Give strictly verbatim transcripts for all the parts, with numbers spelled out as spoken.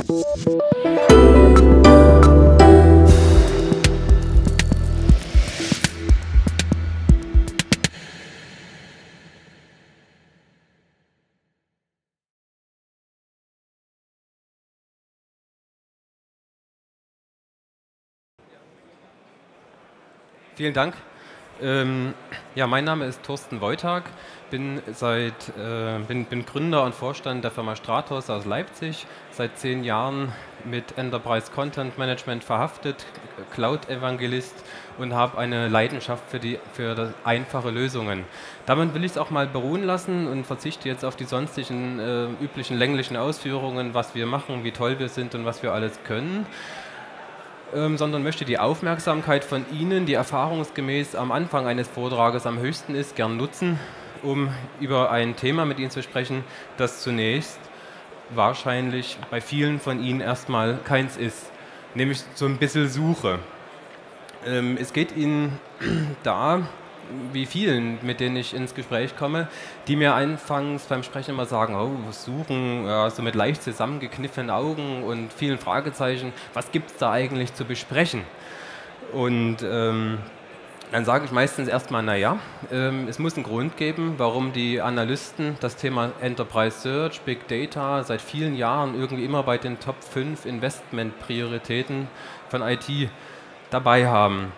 Vielen Dank. Ähm, ja, mein Name ist Thorsten Wojtag, bin, seit, äh, bin, bin Gründer und Vorstand der Firma Stratos aus Leipzig, seit zehn Jahren mit Enterprise Content Management verhaftet, Cloud-Evangelist und habe eine Leidenschaft für, die, für das einfache Lösungen. Damit will ich es auch mal beruhen lassen und verzichte jetzt auf die sonstigen äh, üblichen länglichen Ausführungen, was wir machen, wie toll wir sind und was wir alles können. Ähm, sondern möchte die Aufmerksamkeit von Ihnen, die erfahrungsgemäß am Anfang eines Vortrages am höchsten ist, gern nutzen, um über ein Thema mit Ihnen zu sprechen, das zunächst wahrscheinlich bei vielen von Ihnen erstmal keins ist, nämlich so ein bisschen Suche. Ähm, es geht Ihnen da, wie vielen, mit denen ich ins Gespräch komme, die mir anfangs beim Sprechen immer sagen, oh, suchen, ja, so mit leicht zusammengekniffenen Augen und vielen Fragezeichen, was gibt es da eigentlich zu besprechen? Und ähm, dann sage ich meistens erstmal, naja, ähm, es muss einen Grund geben, warum die Analysten das Thema Enterprise Search, Big Data seit vielen Jahren irgendwie immer bei den Top fünf Investmentprioritäten von I T dabei haben.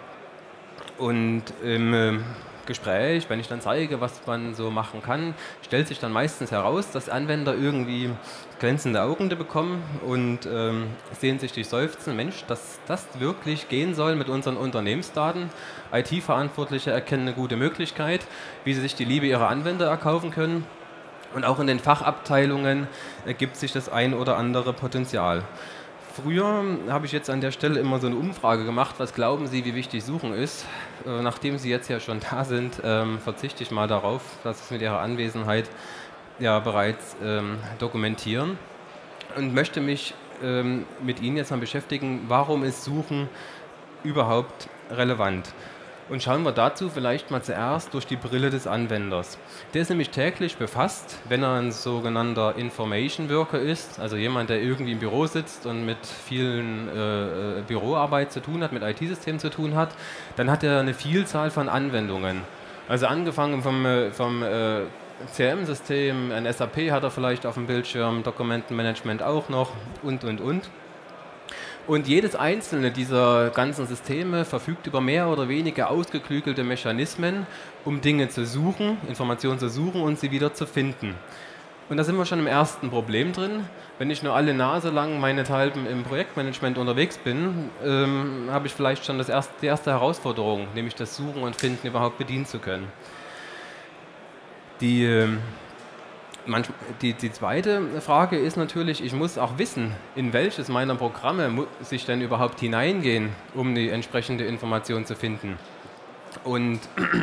Und im äh, Gespräch, wenn ich dann zeige, was man so machen kann, stellt sich dann meistens heraus, dass Anwender irgendwie glänzende Augen bekommen und ähm, sehnsüchtig seufzen, Mensch, dass das wirklich gehen soll mit unseren Unternehmensdaten. I T-Verantwortliche erkennen eine gute Möglichkeit, wie sie sich die Liebe ihrer Anwender erkaufen können. Und auch in den Fachabteilungen ergibt sich das ein oder andere Potenzial. Früher habe ich jetzt an der Stelle immer so eine Umfrage gemacht, was glauben Sie, wie wichtig Suchen ist. Äh, nachdem Sie jetzt ja schon da sind, ähm, verzichte ich mal darauf, dass Sie es mit Ihrer Anwesenheit ja bereits ähm, dokumentieren und möchte mich ähm, mit Ihnen jetzt mal beschäftigen, warum ist Suchen überhaupt relevant. Und schauen wir dazu vielleicht mal zuerst durch die Brille des Anwenders. Der ist nämlich täglich befasst, wenn er ein sogenannter Information Worker ist, also jemand, der irgendwie im Büro sitzt und mit vielen äh, Büroarbeit zu tun hat, mit I T-Systemen zu tun hat, dann hat er eine Vielzahl von Anwendungen. Also angefangen vom, vom äh, C R M-System, ein S A P hat er vielleicht auf dem Bildschirm, Dokumentenmanagement auch noch und, und, und. Und jedes einzelne dieser ganzen Systeme verfügt über mehr oder weniger ausgeklügelte Mechanismen, um Dinge zu suchen, Informationen zu suchen und sie wieder zu finden. Und da sind wir schon im ersten Problem drin. Wenn ich nur alle Nase lang meinethalben im Projektmanagement unterwegs bin, ähm, habe ich vielleicht schon das erste, die erste Herausforderung, nämlich das Suchen und Finden überhaupt bedienen zu können. Die... Ähm, Manch, die, die zweite Frage ist natürlich, ich muss auch wissen, in welches meiner Programme muss ich denn überhaupt hineingehen, um die entsprechende Information zu finden. Und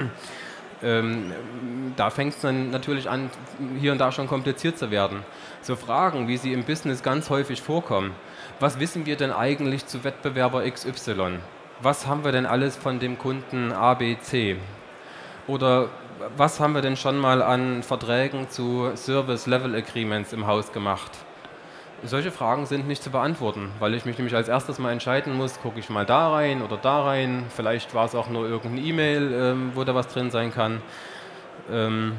ähm, da fängt es dann natürlich an, hier und da schon kompliziert zu werden. So Fragen, wie sie im Business ganz häufig vorkommen. Was wissen wir denn eigentlich zu Wettbewerber X Y? Was haben wir denn alles von dem Kunden A B C? Oder was haben wir denn schon mal an Verträgen zu Service-Level-Agreements im Haus gemacht? Solche Fragen sind nicht zu beantworten, weil ich mich nämlich als erstes mal entscheiden muss, gucke ich mal da rein oder da rein, vielleicht war es auch nur irgendeine E-Mail, ähm, wo da was drin sein kann. Ähm,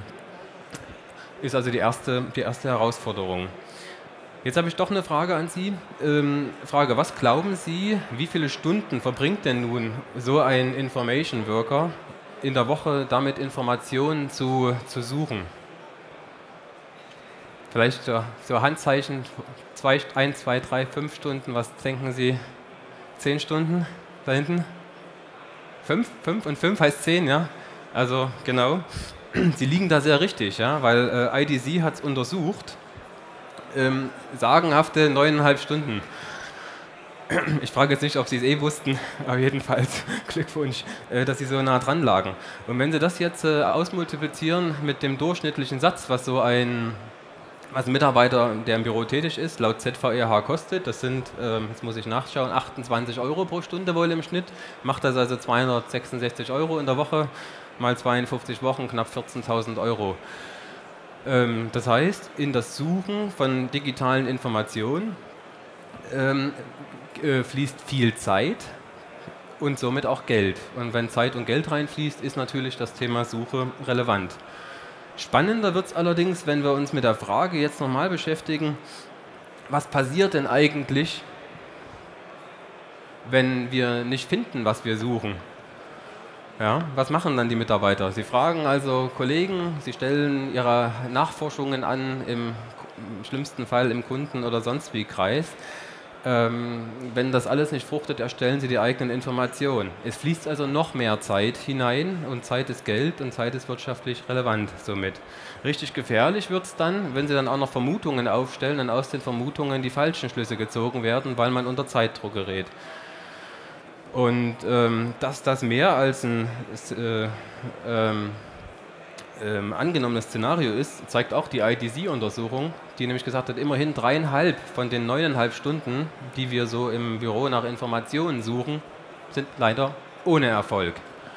ist also die erste, die erste Herausforderung. Jetzt habe ich doch eine Frage an Sie. Ähm, Frage, was glauben Sie, wie viele Stunden verbringt denn nun so ein Information Worker in der Woche damit Informationen zu, zu suchen? Vielleicht so, so Handzeichen, zwei, ein, zwei, drei, fünf Stunden, was denken Sie? Zehn Stunden da hinten? Fünf? Fünf und fünf heißt zehn, ja? Also genau. Sie liegen da sehr richtig, ja, weil äh, I D C hat es untersucht. Ähm, sagenhafte neuneinhalb Stunden. Ich frage jetzt nicht, ob Sie es eh wussten, aber jedenfalls Glückwunsch, dass Sie so nah dran lagen. Und wenn Sie das jetzt ausmultiplizieren mit dem durchschnittlichen Satz, was so ein, was ein Mitarbeiter, der im Büro tätig ist, laut Z V E H kostet, das sind, jetzt muss ich nachschauen, achtundzwanzig Euro pro Stunde wohl im Schnitt, macht das also zweihundertsechsundsechzig Euro in der Woche, mal zweiundfünfzig Wochen, knapp vierzehntausend Euro. Das heißt, in das Suchen von digitalen Informationen ähm, äh, fließt viel Zeit und somit auch Geld. Und wenn Zeit und Geld reinfließt, ist natürlich das Thema Suche relevant. Spannender wird es allerdings, wenn wir uns mit der Frage jetzt nochmal beschäftigen, was passiert denn eigentlich, wenn wir nicht finden, was wir suchen? Ja, was machen dann die Mitarbeiter? Sie fragen also Kollegen, sie stellen ihre Nachforschungen an, im, im schlimmsten Fall im Kunden- oder sonst wie Kreis. Ähm, wenn das alles nicht fruchtet, erstellen sie die eigenen Informationen. Es fließt also noch mehr Zeit hinein und Zeit ist Geld und Zeit ist wirtschaftlich relevant somit. Richtig gefährlich wird es dann, wenn sie dann auch noch Vermutungen aufstellen und aus den Vermutungen die falschen Schlüsse gezogen werden, weil man unter Zeitdruck gerät. Und ähm, dass das mehr als ein äh, ähm, ähm, angenommenes Szenario ist, zeigt auch die I D C-Untersuchung, die nämlich gesagt hat, immerhin dreieinhalb von den neuneinhalb Stunden, die wir so im Büro nach Informationen suchen, sind leider ohne Erfolg.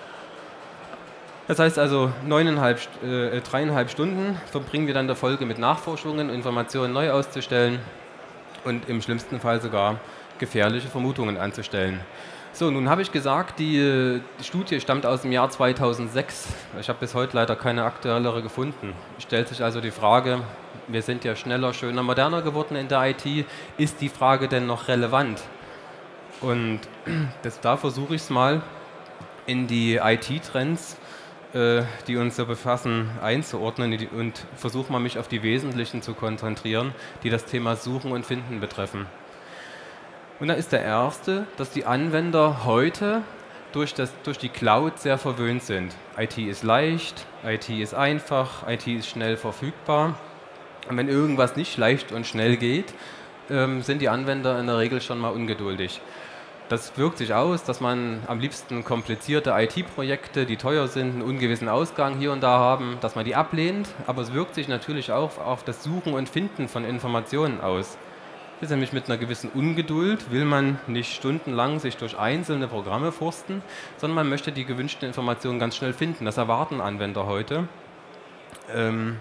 Das heißt also, neuneinhalb, äh, dreieinhalb Stunden verbringen wir dann der Folge mit Nachforschungen, Informationen neu auszustellen und im schlimmsten Fall sogar gefährliche Vermutungen anzustellen. So, nun habe ich gesagt, die, die Studie stammt aus dem Jahr zweitausendsechs. Ich habe bis heute leider keine aktuellere gefunden. Stellt sich also die Frage, wir sind ja schneller, schöner, moderner geworden in der I T, ist die Frage denn noch relevant? Und das, da versuche ich es mal in die I T-Trends, äh, die uns so befassen, einzuordnen und versuche mal mich auf die wesentlichen zu konzentrieren, die das Thema Suchen und Finden betreffen. Und da ist der erste, dass die Anwender heute durch, das, durch die Cloud sehr verwöhnt sind. I T ist leicht, I T ist einfach, I T ist schnell verfügbar. Und wenn irgendwas nicht leicht und schnell geht, ähm, sind die Anwender in der Regel schon mal ungeduldig. Das wirkt sich aus, dass man am liebsten komplizierte I T-Projekte, die teuer sind, einen ungewissen Ausgang hier und da haben, dass man die ablehnt. Aber es wirkt sich natürlich auch auf das Suchen und Finden von Informationen aus. Das ist nämlich mit einer gewissen Ungeduld, will man nicht stundenlang sich durch einzelne Programme forsten, sondern man möchte die gewünschten Informationen ganz schnell finden. Das erwarten Anwender heute. Ähm,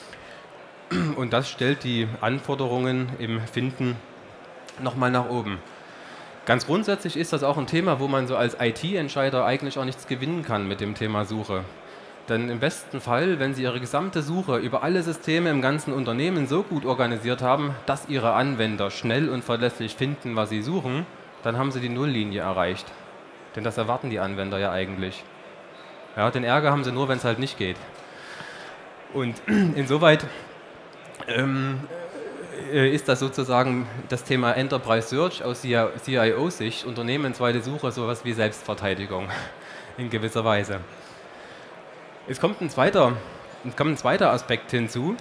und das stellt die Anforderungen im Finden nochmal nach oben. Ganz grundsätzlich ist das auch ein Thema, wo man so als I T-Entscheider eigentlich auch nichts gewinnen kann mit dem Thema Suche. Denn im besten Fall, wenn Sie Ihre gesamte Suche über alle Systeme im ganzen Unternehmen so gut organisiert haben, dass Ihre Anwender schnell und verlässlich finden, was sie suchen, dann haben Sie die Nulllinie erreicht. Denn das erwarten die Anwender ja eigentlich. Ja, den Ärger haben sie nur, wenn es halt nicht geht. Und insoweit ähm, ist das sozusagen das Thema Enterprise Search aus C I O-Sicht, unternehmensweite Suche, sowas wie Selbstverteidigung in gewisser Weise. Es kommt ein zweiter, es kommt ein zweiter Aspekt hinzu,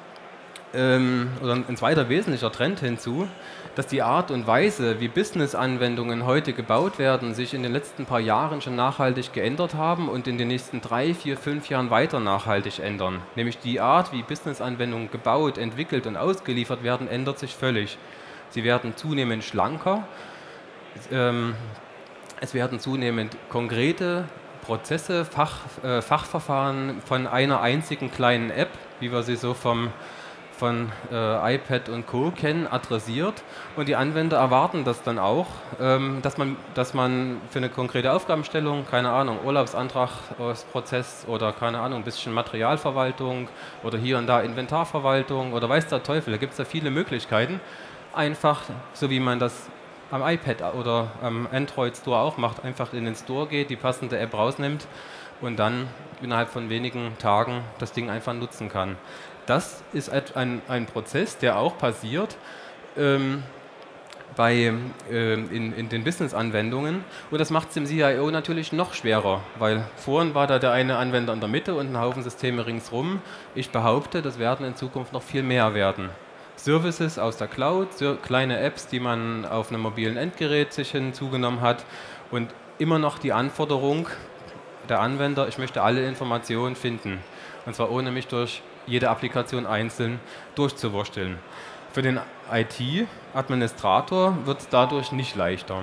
ähm, oder ein zweiter wesentlicher Trend hinzu, dass die Art und Weise, wie Business-Anwendungen heute gebaut werden, sich in den letzten paar Jahren schon nachhaltig geändert haben und in den nächsten drei, vier, fünf Jahren weiter nachhaltig ändern. Nämlich die Art, wie Business-Anwendungen gebaut, entwickelt und ausgeliefert werden, ändert sich völlig. Sie werden zunehmend schlanker, ähm, es werden zunehmend konkrete Prozesse, Fach, äh, Fachverfahren von einer einzigen kleinen App, wie wir sie so vom, von äh, iPad und Co. kennen, adressiert. Und die Anwender erwarten das dann auch, ähm, dass, man, dass man für eine konkrete Aufgabenstellung, keine Ahnung, Urlaubsantragsprozess oder keine Ahnung, ein bisschen Materialverwaltung oder hier und da Inventarverwaltung oder weiß der Teufel, da gibt es ja viele Möglichkeiten, einfach, so wie man das am iPad oder am Android Store auch macht, einfach in den Store geht, die passende App rausnimmt und dann innerhalb von wenigen Tagen das Ding einfach nutzen kann. Das ist ein, ein Prozess, der auch passiert ähm, bei, äh, in, in den Business-Anwendungen und das macht es dem C I O natürlich noch schwerer, weil vorhin war da der eine Anwender in der Mitte und ein Haufen Systeme ringsrum. Ich behaupte, das werden in Zukunft noch viel mehr werden. Services aus der Cloud, kleine Apps, die man auf einem mobilen Endgerät sich hinzugenommen hat und immer noch die Anforderung der Anwender, ich möchte alle Informationen finden und zwar ohne mich durch jede Applikation einzeln durchzuwursteln. Für den I T-Administrator wird es dadurch nicht leichter.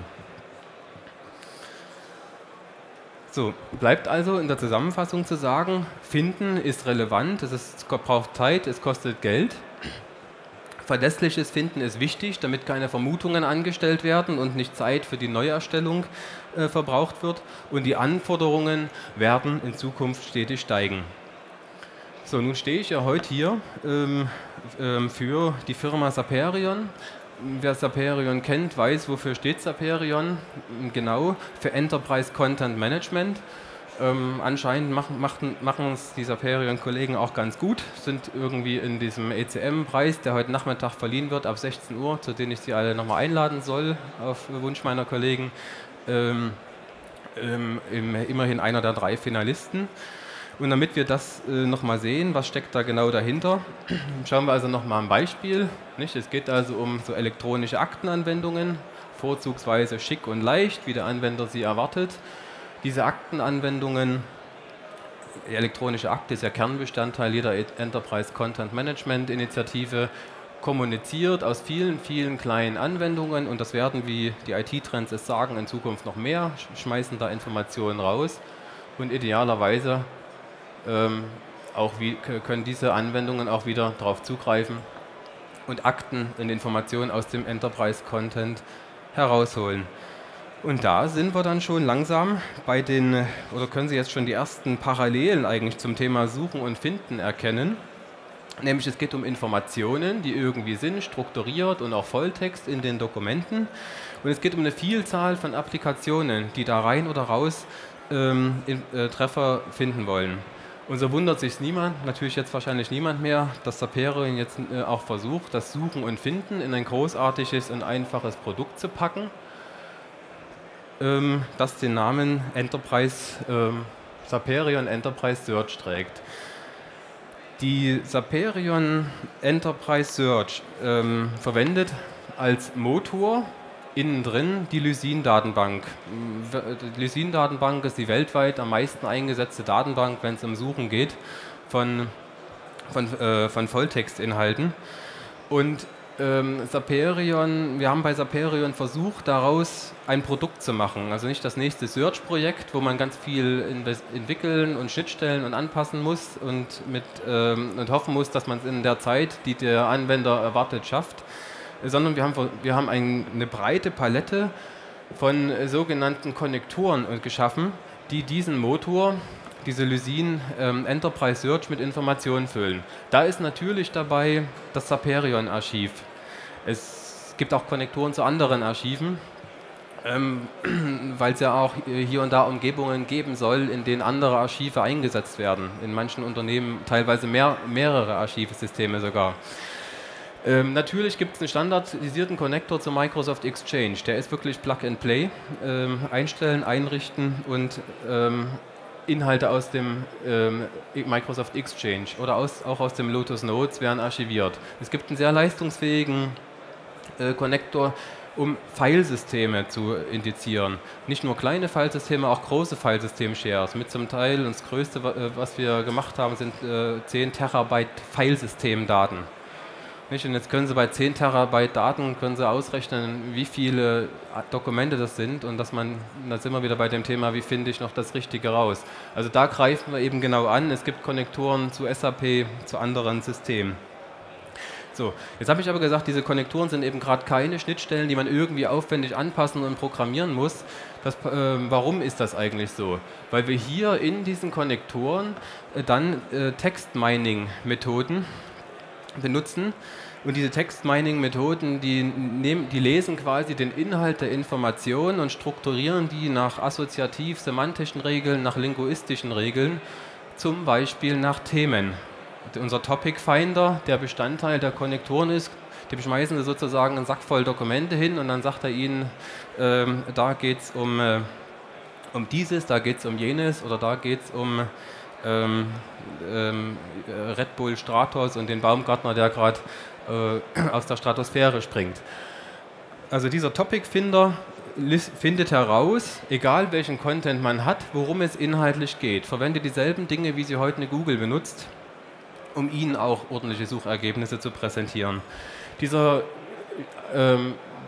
So, bleibt also in der Zusammenfassung zu sagen, finden ist relevant, es ist, braucht Zeit, es kostet Geld. Verlässliches Finden ist wichtig, damit keine Vermutungen angestellt werden und nicht Zeit für die Neuerstellung äh, verbraucht wird. Und die Anforderungen werden in Zukunft stetig steigen. So, nun stehe ich ja heute hier ähm, ähm, für die Firma Saperion. Wer Saperion kennt, weiß, wofür steht Saperion. Genau, für Enterprise Content Management. Ähm, anscheinend machen, machen, machen es die Saperion-Kollegen auch ganz gut, sind irgendwie in diesem E C M-Preis, der heute Nachmittag verliehen wird, ab sechzehn Uhr, zu dem ich Sie alle nochmal einladen soll, auf Wunsch meiner Kollegen, ähm, ähm, immerhin einer der drei Finalisten. Und damit wir das äh, nochmal sehen, was steckt da genau dahinter, schauen wir also nochmal ein Beispiel. Nicht? Es geht also um so elektronische Aktenanwendungen, vorzugsweise schick und leicht, wie der Anwender sie erwartet. Diese Aktenanwendungen, die elektronische Akte ist ja Kernbestandteil jeder Enterprise Content Management Initiative, kommuniziert aus vielen, vielen kleinen Anwendungen und das werden, wie die I T-Trends es sagen, in Zukunft noch mehr, schmeißen da Informationen raus und idealerweise ähm, auch wie, können diese Anwendungen auch wieder darauf zugreifen und Akten und Informationen aus dem Enterprise Content herausholen. Und da sind wir dann schon langsam bei den, oder können Sie jetzt schon die ersten Parallelen eigentlich zum Thema Suchen und Finden erkennen. Nämlich es geht um Informationen, die irgendwie sind, strukturiert und auch Volltext in den Dokumenten. Und es geht um eine Vielzahl von Applikationen, die da rein oder raus ähm, in, äh, Treffer finden wollen. Und so wundert sich niemand, natürlich jetzt wahrscheinlich niemand mehr, dass Saperion jetzt äh, auch versucht, das Suchen und Finden in ein großartiges und einfaches Produkt zu packen, das den Namen Enterprise, ähm, Saperion Enterprise Search trägt. Die Saperion Enterprise Search ähm, verwendet als Motor innen drin die Lysin-Datenbank. Die Lysin-Datenbank ist die weltweit am meisten eingesetzte Datenbank, wenn es um Suchen geht, von, von, äh, von Volltextinhalten. Und Ähm, Saperion, wir haben bei Saperion versucht, daraus ein Produkt zu machen. Also nicht das nächste Search-Projekt, wo man ganz viel entwickeln und Schnittstellen und anpassen muss und, mit, ähm, und hoffen muss, dass man es in der Zeit, die der Anwender erwartet, schafft, sondern wir haben, wir haben ein, eine breite Palette von äh, sogenannten Konnektoren geschaffen, die diesen Motor, diese Lysin ähm, Enterprise Search mit Informationen füllen. Da ist natürlich dabei das Saperion-Archiv. Es gibt auch Konnektoren zu anderen Archiven, ähm, weil es ja auch hier und da Umgebungen geben soll, in denen andere Archive eingesetzt werden. In manchen Unternehmen teilweise mehr, mehrere Archivsysteme sogar. Ähm, natürlich gibt es einen standardisierten Konnektor zu Microsoft Exchange. Der ist wirklich Plug and Play. Ähm, einstellen, einrichten und ähm, Inhalte aus dem ähm, Microsoft Exchange oder aus, auch aus dem Lotus Notes werden archiviert. Es gibt einen sehr leistungsfähigen äh, Konnektor, um Filesysteme zu indizieren. Nicht nur kleine Filesysteme, auch große Filesystem-Shares. Mit zum Teil, und das Größte, was wir gemacht haben, sind äh, zehn Terabyte Filesystemdaten. Nicht? Und jetzt können Sie bei zehn Terabyte Daten können Sie ausrechnen, wie viele Dokumente das sind und dass man, da sind wir wieder bei dem Thema, wie finde ich noch das Richtige raus. Also da greifen wir eben genau an. Es gibt Konnektoren zu S A P, zu anderen Systemen. So, jetzt habe ich aber gesagt, diese Konnektoren sind eben gerade keine Schnittstellen, die man irgendwie aufwendig anpassen und programmieren muss. Das, äh, warum ist das eigentlich so? Weil wir hier in diesen Konnektoren äh, dann äh, Text-Mining-Methoden benutzen und diese Text-Mining-Methoden, die, die lesen quasi den Inhalt der Information und strukturieren die nach assoziativ-semantischen Regeln, nach linguistischen Regeln, zum Beispiel nach Themen. Unser Topic Finder, der Bestandteil der Konnektoren ist, dem schmeißen Sie sozusagen einen Sack voll Dokumente hin und dann sagt er Ihnen, ähm, da geht es um, äh, um dieses, da geht es um jenes oder da geht es um Ähm, ähm, Red Bull Stratos und den Baumgartner, der gerade äh, aus der Stratosphäre springt. Also dieser Topic-Finder findet heraus, egal welchen Content man hat, worum es inhaltlich geht. Verwendet dieselben Dinge, wie sie heute eine Google benutzt, um Ihnen auch ordentliche Suchergebnisse zu präsentieren. Dieser ähm,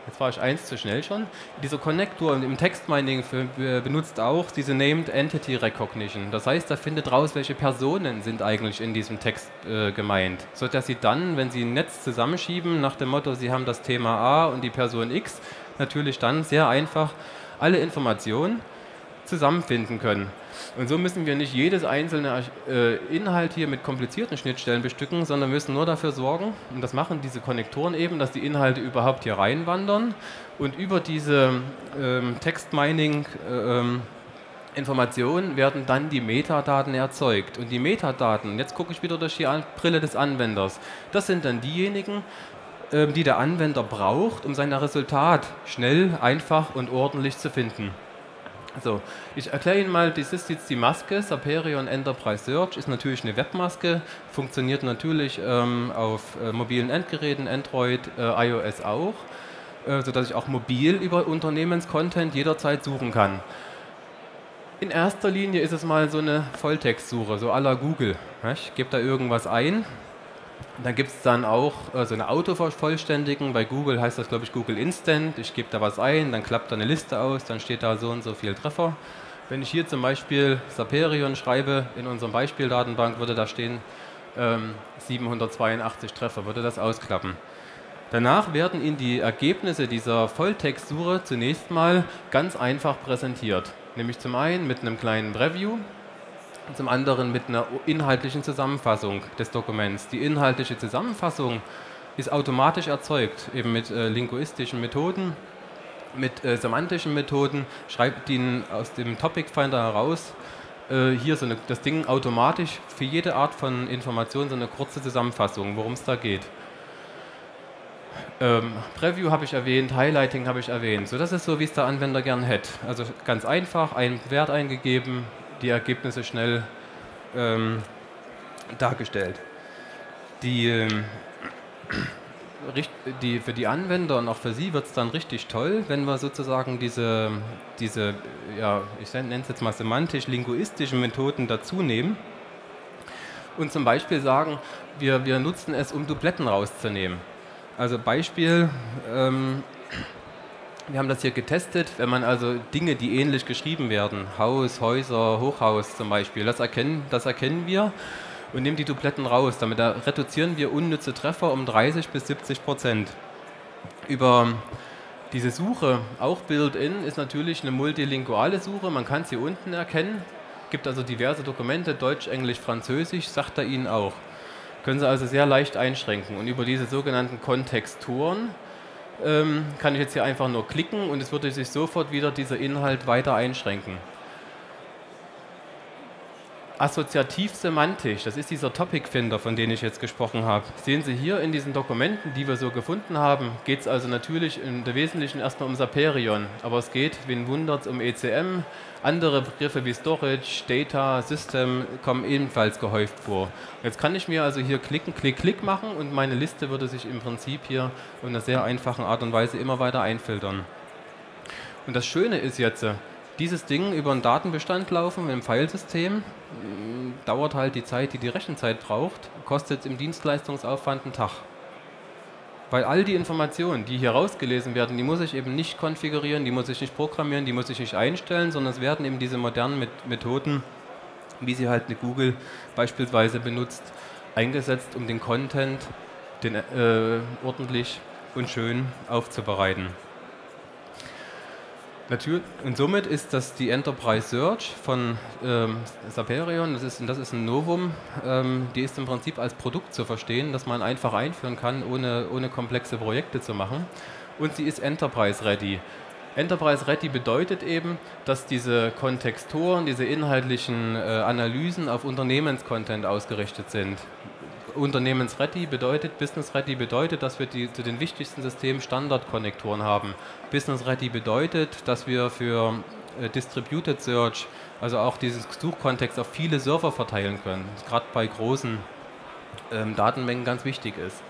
Jetzt war ich eins zu schnell schon. Dieser Konnektor im Textmining benutzt auch diese Named Entity Recognition. Das heißt, er findet raus, welche Personen sind eigentlich in diesem Text äh, gemeint, sodass Sie dann, wenn Sie ein Netz zusammenschieben, nach dem Motto, Sie haben das Thema A und die Person X, natürlich dann sehr einfach alle Informationen zusammenfinden können. Und so müssen wir nicht jedes einzelne äh, Inhalt hier mit komplizierten Schnittstellen bestücken, sondern müssen nur dafür sorgen, und das machen diese Konnektoren eben, dass die Inhalte überhaupt hier reinwandern und über diese ähm, Textmining äh, ähm, Informationen werden dann die Metadaten erzeugt. Und die Metadaten, jetzt gucke ich wieder durch die Brille des Anwenders, das sind dann diejenigen, äh, die der Anwender braucht, um sein Resultat schnell, einfach und ordentlich zu finden. So, ich erkläre Ihnen mal, das ist jetzt die Maske, Saperion Enterprise Search, ist natürlich eine Webmaske, funktioniert natürlich ähm, auf äh, mobilen Endgeräten, Android, äh, iOS auch, äh, sodass ich auch mobil über Unternehmenscontent jederzeit suchen kann. In erster Linie ist es mal so eine Volltextsuche, so à la Google. Ich gebe da irgendwas ein. Dann gibt es dann auch äh, so eine Autovervollständigen. Bei Google heißt das, glaube ich, Google Instant. Ich gebe da was ein, dann klappt da eine Liste aus, dann steht da so und so viel Treffer. Wenn ich hier zum Beispiel Saperion schreibe, in unserem Beispieldatenbank würde da stehen ähm, siebenhundertzweiundachtzig Treffer, würde das ausklappen. Danach werden Ihnen die Ergebnisse dieser Volltextsuche zunächst mal ganz einfach präsentiert. Nämlich zum einen mit einem kleinen Preview, zum anderen mit einer inhaltlichen Zusammenfassung des Dokuments. Die inhaltliche Zusammenfassung ist automatisch erzeugt, eben mit äh, linguistischen Methoden, mit äh, semantischen Methoden, schreibt Ihnen aus dem Topic Finder heraus äh, hier so eine, das Ding automatisch für jede Art von Information so eine kurze Zusammenfassung, worum es da geht. Ähm, Preview habe ich erwähnt, Highlighting habe ich erwähnt. So, das ist so, wie es der Anwender gern hätte. Also ganz einfach, einen Wert eingegeben, die Ergebnisse schnell ähm, dargestellt. Die, ähm, die, für die Anwender und auch für Sie wird es dann richtig toll, wenn wir sozusagen diese, diese ja, ich nenne es jetzt mal semantisch-linguistischen Methoden dazu nehmen und zum Beispiel sagen, wir, wir nutzen es, um Dubletten rauszunehmen. Also Beispiel, ähm, wir haben das hier getestet, wenn man also Dinge, die ähnlich geschrieben werden, Haus, Häuser, Hochhaus zum Beispiel, das erkennen, das erkennen wir und nehmen die Dubletten raus. Damit da reduzieren wir unnütze Treffer um dreißig bis siebzig Prozent. Über diese Suche, auch Built-in, ist natürlich eine multilinguale Suche, man kann sie unten erkennen, gibt also diverse Dokumente, Deutsch, Englisch, Französisch, sagt er Ihnen auch. Können Sie also sehr leicht einschränken und über diese sogenannten Kontextoren ähm, kann ich jetzt hier einfach nur klicken und es würde sich sofort wieder dieser Inhalt weiter einschränken. Assoziativ-semantisch, das ist dieser Topic-Finder, von dem ich jetzt gesprochen habe. Sehen Sie hier in diesen Dokumenten, die wir so gefunden haben, geht es also natürlich im Wesentlichen erstmal um Saperion, aber es geht, wen wundert es, um E C M. Andere Begriffe wie Storage, Data, System kommen ebenfalls gehäuft vor. Jetzt kann ich mir also hier klicken, klick, klick machen und meine Liste würde sich im Prinzip hier in einer sehr einfachen Art und Weise immer weiter einfiltern. Und das Schöne ist jetzt, dieses Ding über einen Datenbestand laufen im Filesystem, dauert halt die Zeit, die die Rechenzeit braucht, kostet im Dienstleistungsaufwand einen Tag. Weil all die Informationen, die hier rausgelesen werden, die muss ich eben nicht konfigurieren, die muss ich nicht programmieren, die muss ich nicht einstellen, sondern es werden eben diese modernen Methoden, wie sie halt eine Google beispielsweise benutzt, eingesetzt, um den Content den, äh, ordentlich und schön aufzubereiten. Natürlich, und somit ist das die Enterprise Search von ähm, Saperion, das ist, das ist ein Novum, ähm, die ist im Prinzip als Produkt zu verstehen, das man einfach einführen kann, ohne, ohne komplexe Projekte zu machen. Und sie ist Enterprise Ready. Enterprise Ready bedeutet eben, dass diese Kontextoren, diese inhaltlichen äh, Analysen auf Unternehmenscontent ausgerichtet sind. Unternehmensready bedeutet, Business Ready bedeutet, dass wir die, zu den wichtigsten Systemen Standardkonnektoren haben. Business Ready bedeutet, dass wir für äh, Distributed Search, also auch diesen Suchkontext auf viele Server verteilen können, was gerade bei großen ähm, Datenmengen ganz wichtig ist.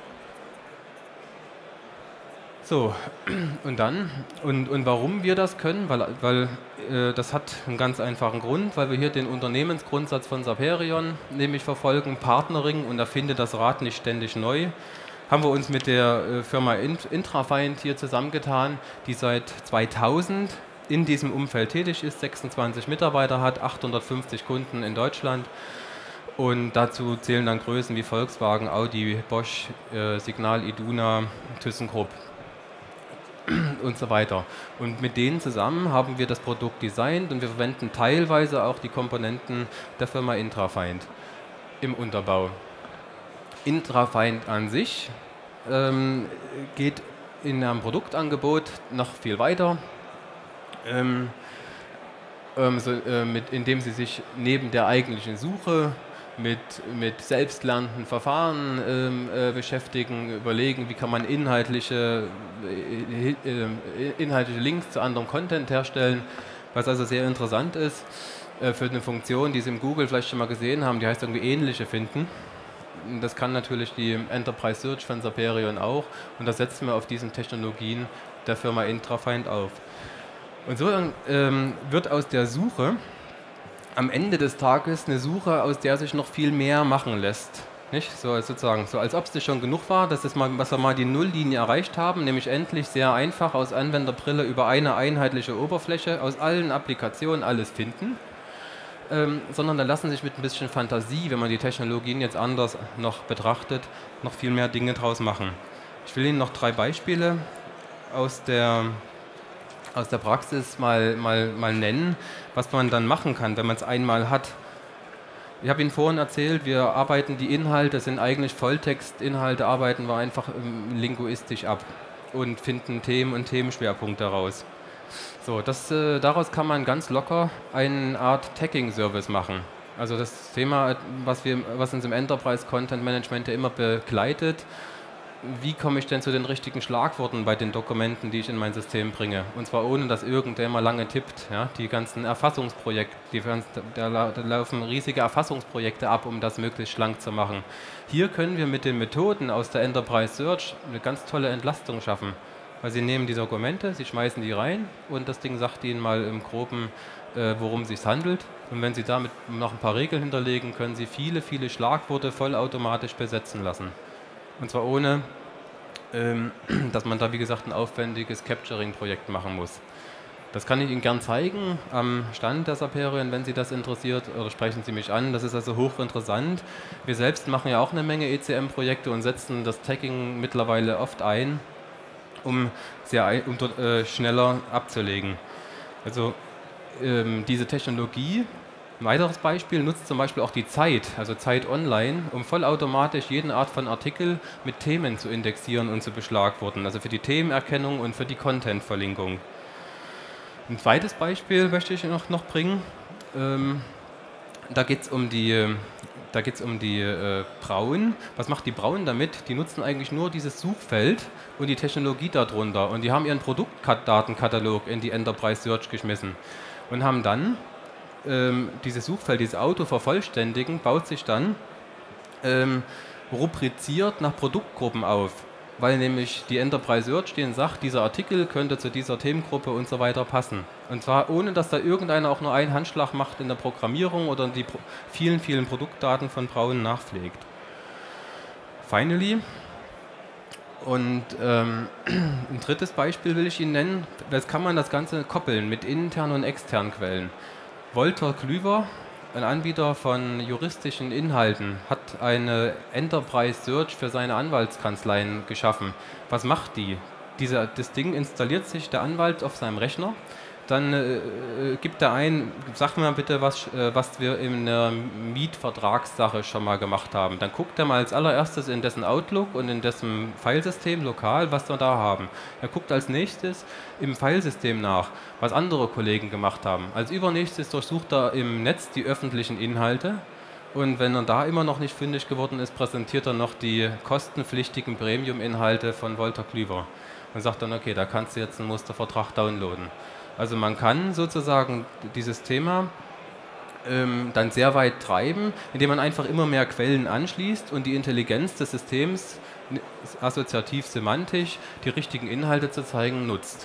So, und dann, und, und warum wir das können, weil, weil äh, das hat einen ganz einfachen Grund, weil wir hier den Unternehmensgrundsatz von Saperion nämlich verfolgen, Partnering und erfinde das Rad nicht ständig neu. haben wir uns mit der äh, Firma Intrafind hier zusammengetan, die seit zweitausend in diesem Umfeld tätig ist, sechsundzwanzig Mitarbeiter hat, achthundertfünfzig Kunden in Deutschland. Und dazu zählen dann Größen wie Volkswagen, Audi, Bosch, äh, Signal Iduna, ThyssenKrupp und so weiter. Und mit denen zusammen haben wir das Produkt designt und wir verwenden teilweise auch die Komponenten der Firma Intrafind im Unterbau. Intrafind an sich ähm, geht in einem Produktangebot noch viel weiter, ähm, ähm, so, äh, mit, indem sie sich neben der eigentlichen Suche mit, mit selbstlernenden Verfahren ähm, äh, beschäftigen, überlegen, wie kann man inhaltliche, äh, äh, inhaltliche Links zu anderem Content herstellen, was also sehr interessant ist äh, für eine Funktion, die Sie im Google vielleicht schon mal gesehen haben, die heißt irgendwie ähnliche finden. Das kann natürlich die Enterprise Search von Saperion auch und das setzen wir auf diesen Technologien der Firma Intrafind auf. Und so ähm, wird aus der Suche am Ende des Tages eine Suche, aus der sich noch viel mehr machen lässt. Nicht? So, sozusagen, so als ob es das schon genug war, dass, das mal, dass wir mal die Nulllinie erreicht haben, nämlich endlich sehr einfach aus Anwenderbrille über eine einheitliche Oberfläche aus allen Applikationen alles finden, ähm, sondern da lassen sich mit ein bisschen Fantasie, wenn man die Technologien jetzt anders noch betrachtet, noch viel mehr Dinge draus machen. Ich will Ihnen noch drei Beispiele aus der aus der Praxis mal, mal, mal nennen, was man dann machen kann, wenn man es einmal hat. Ich habe Ihnen vorhin erzählt, wir arbeiten die Inhalte, sind eigentlich Volltextinhalte, arbeiten wir einfach ähm, linguistisch ab und finden Themen und Themenschwerpunkte daraus. So, das, äh, daraus kann man ganz locker eine Art Tagging-Service machen. Also das Thema, was, wir, was uns im Enterprise Content Management ja immer begleitet, wie komme ich denn zu den richtigen Schlagworten bei den Dokumenten, die ich in mein System bringe? Und zwar ohne, dass irgendwer mal lange tippt. Ja? Die ganzen Erfassungsprojekte, die, da, da laufen riesige Erfassungsprojekte ab, um das möglichst schlank zu machen. Hier können wir mit den Methoden aus der Enterprise Search eine ganz tolle Entlastung schaffen. Weil Sie nehmen die Dokumente, Sie schmeißen die rein und das Ding sagt Ihnen mal im Groben, äh, worum es sich handelt. Und wenn Sie damit noch ein paar Regeln hinterlegen, können Sie viele, viele Schlagworte vollautomatisch besetzen lassen. Und zwar ohne, ähm, dass man da wie gesagt ein aufwendiges Capturing-Projekt machen muss. Das kann ich Ihnen gern zeigen am Stand der Saperion, wenn Sie das interessiert, oder sprechen Sie mich an. Das ist also hochinteressant. Wir selbst machen ja auch eine Menge E C M-Projekte und setzen das Tagging mittlerweile oft ein, um sehr ein, um dort, äh, schneller abzulegen. Also ähm, diese Technologie, ein weiteres Beispiel, nutzt zum Beispiel auch die Zeit, also Zeit Online, um vollautomatisch jede Art von Artikel mit Themen zu indexieren und zu beschlagworten, also für die Themenerkennung und für die Content-Verlinkung. Ein zweites Beispiel möchte ich noch, noch bringen. Ähm, da geht es um die, da geht's um die äh, Brauen. Was macht die Brauen damit? Die nutzen eigentlich nur dieses Suchfeld und die Technologie darunter und die haben ihren Produktdatenkatalog in die Enterprise Search geschmissen und haben dann ähm, dieses Suchfeld, dieses Auto vervollständigen, baut sich dann ähm, rubriziert nach Produktgruppen auf, weil nämlich die Enterprise Search denen sagt, dieser Artikel könnte zu dieser Themengruppe und so weiter passen. Und zwar ohne, dass da irgendeiner auch nur einen Handschlag macht in der Programmierung oder die vielen, vielen Produktdaten von Braun nachpflegt. Finally, und ähm, ein drittes Beispiel will ich Ihnen nennen, das kann man das Ganze koppeln mit internen und externen Quellen. Wolter Klüver, ein Anbieter von juristischen Inhalten, hat eine Enterprise Search für seine Anwaltskanzleien geschaffen. Was macht die? Diese, das Ding installiert sich der Anwalt auf seinem Rechner, dann äh, gibt er ein, sag mir bitte, was, äh, was wir in der Mietvertragssache schon mal gemacht haben. Dann guckt er mal als allererstes in dessen Outlook und in dessen Filesystem lokal, was wir da haben. Er guckt als nächstes im Filesystem nach, was andere Kollegen gemacht haben. Als übernächstes durchsucht er im Netz die öffentlichen Inhalte und wenn er da immer noch nicht fündig geworden ist, präsentiert er noch die kostenpflichtigen Premium-Inhalte von Wolter Klüver und sagt dann, okay, da kannst du jetzt einen Mustervertrag downloaden. Also man kann sozusagen dieses Thema ähm, dann sehr weit treiben, indem man einfach immer mehr Quellen anschließt und die Intelligenz des Systems assoziativ-semantisch die richtigen Inhalte zu zeigen nutzt.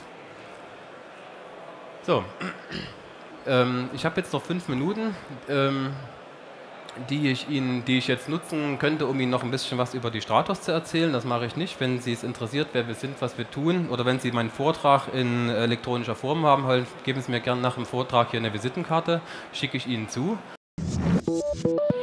So, ähm, ich habe jetzt noch fünf Minuten. Ähm, die ich Ihnen, die ich jetzt nutzen könnte, um Ihnen noch ein bisschen was über die Stratos zu erzählen. Das mache ich nicht. Wenn Sie es interessiert, wer wir sind, was wir tun, oder wenn Sie meinen Vortrag in elektronischer Form haben wollen, geben Sie mir gerne nach dem Vortrag hier eine Visitenkarte, schicke ich Ihnen zu.